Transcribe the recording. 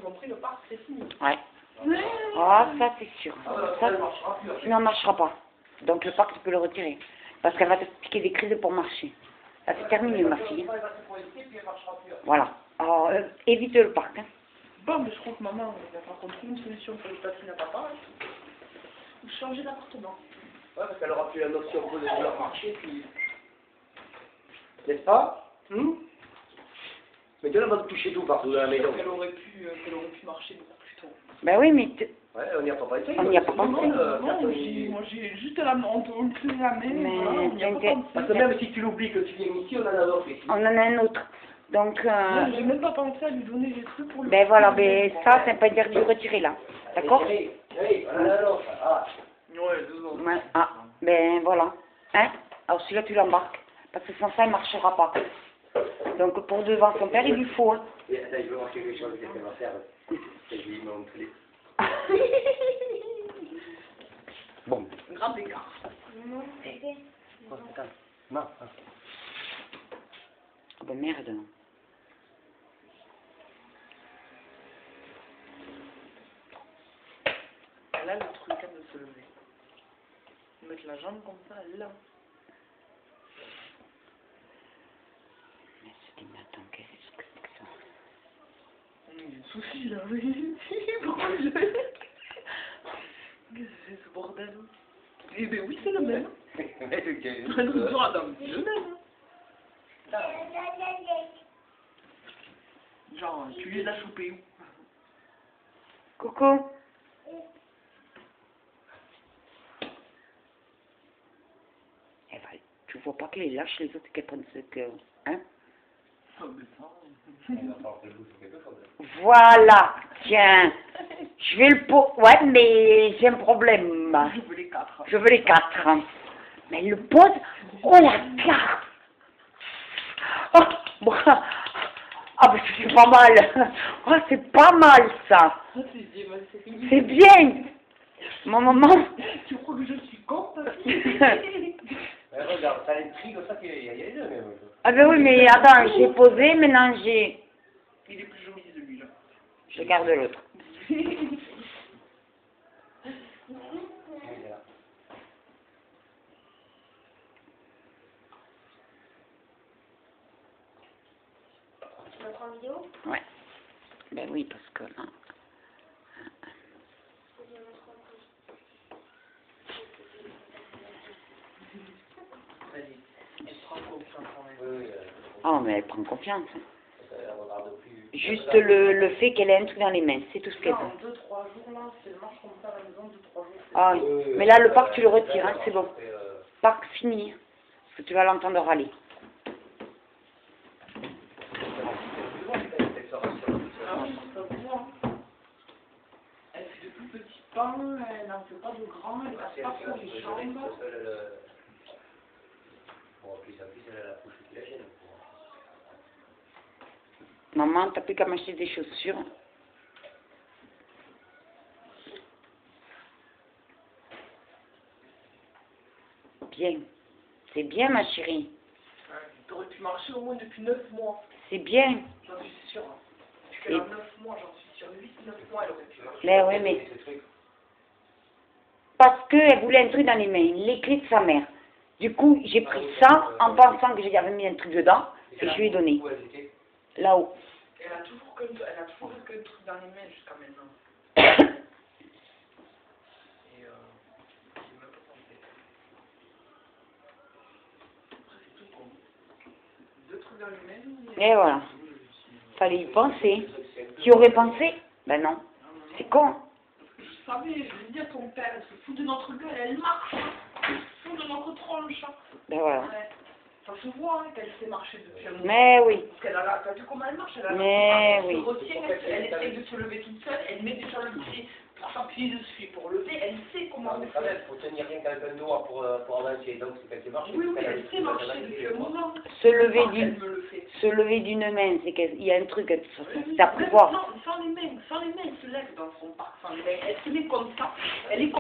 compris, le parc, c'est fini. Ouais. Ouais. Ah, ça c'est sûr. Ah, bah, Ça, elle marchera plus. sinon, elle marchera pas. Donc le parc, tu peux le retirer. Parce qu'elle va te piquer des crises pour marcher. Là, c'est terminé, ma fille. Voilà. Alors, évite le parc. Hein. Bon, mais je crois que maman va pas trouver une solution pour les patines à papa. Ou changer d'appartement. Ouais, parce qu'elle aura plus la notion de vouloir marcher, puis... N'est-ce pas? Mais tu vas te toucher tout partout dans la maison. Qu'elle aurait pu marcher beaucoup plus tôt. Ben oui, mais... Ouais, on n'y a pas pensé. On n'y a pas pensé. Moi, j'ai juste la main, on me tenait la main, Mais voilà, on n'y a pas pensé. Parce que même si tu l'oublies que tu viens ici, on en a un autre ici. On en a un autre. Donc... Non, j'ai même pas pensé à lui donner des trucs pour le... Ben voilà, ben ça, c'est pas interdit de retirer là. D'accord? Oui, voilà l'autre. Ah. Ouais, 2 ans. Ouais. Ah, ben voilà. Hein? Alors celui-là, tu l'embarques. Parce que sans ça, il ne marchera pas. Donc pour devant son père, il lui faut. Hein. Et, attends, je veux voir quelque chose que ça va faire. Je vais lui montrer. Bon. Grand écart. Non. Non. Oh ben merde. Elle a le truc hein, de se lever. Mettre la jambe comme ça, là. Mais c'est mais attends, qu'est-ce que c'est que ça? Il y a un souci là, oui. Pourquoi je... Qu'est-ce que c'est ce bordel? Eh ben oui, c'est le même. Un truc sur Adam, c'est le même. Genre, tu lui l'as chopé où? Coucou. Eh ben, tu vois pas qu'elle est lâche les autres qu'elles prennent ce que... Hein? Ah, mais ça... Voilà, tiens. Je vais le pot. Ouais, mais j'ai un problème. Je veux les 4. Je veux les 4. Mais elle le pose. Oh la carte. Oh, bon. Ah, ben c'est pas mal. Oh, c'est pas mal ça. C'est bien. Mon maman. Tu crois que je suis con, Regarde, ça l'intrigue, ça qu'il y a les deux même. Ah ben oui, mais attends, j'ai posé, maintenant j'ai... Il est plus joli celui-là. Je garde l'autre. Tu me prends en vidéo? Ouais. Ben oui, parce que là... Vas-y, elle prend confiance en elle. Oh, mais elle prend confiance. Hein. Juste le fait qu'elle ait un truc dans les mains, c'est tout ce qu'elle veut. Non, 2-3 jours là, si elle marche comme ça à la maison, 2-3 jours. Ah oui. Mais là, le parc, tu le retires, hein, c'est bon. Parc fini. Parce que tu vas l'entendre râler. Elle fait de tout petits pains, elle n'en fait pas de grands, elle passe pas sur les jambes. Maman, t'as plus qu'à m'acheter des chaussures. Bien. C'est bien, ma chérie. T'aurais pu marcher au moins depuis 9 mois. C'est bien. J'en suis sûre. Depuis qu'elle a 9 mois, j'en suis sûre. 8-9 mois, elle aurait pu marcher. Mais oui, mais... Parce qu'elle voulait un truc dans les mains, les clés de sa mère. Du coup, j'ai pris ça en pensant que j'avais mis un truc dedans et je lui ai donné. Là-haut. Elle a toujours qu'un truc dans les mains jusqu'à maintenant. Et j'ai même pas pensé. Après, c'est tout con. 2 trucs dans les mains. Et voilà. Fallait y penser. Tu aurais pensé? Ben non. C'est con. Je savais, je vais dire ton père, elle se fout de notre gueule, elle marche. Elle se fout de notre tronche. Ben voilà. Ouais. Ça se voit hein, qu'elle sait marcher depuis un moment. Mais oui. Parce qu'elle a là, t'as vu comment elle marche? Elle a Mais elle oui. se retient, elle essaye de se lever toute seule, elle met déjà le pied pour s'appuyer dessus, pour lever, elle sait comment Mais on quand fait. même, il faut tenir rien qu'avec un doigt pour avancer. Donc c'est qu'elle sait marcher. Oui, oui, elle sait marcher depuis un moment. Se lever Elle me le fait. se lever d'une main, c'est qu'il y a un truc, Oui, c'est à prévoir. non, sans les mains, elle se lève dans son parc, sans les mains. Elle se met comme ça, elle est